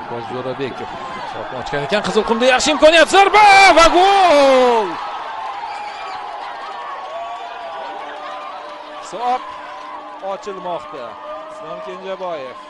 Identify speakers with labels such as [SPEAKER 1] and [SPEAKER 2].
[SPEAKER 1] Jo'rabekov hisobni ochgan ekan. Qizilqumda yaxshi imkoniyat, zarba va gol! Hisob ochilmoqda. Islom Kenjaboyev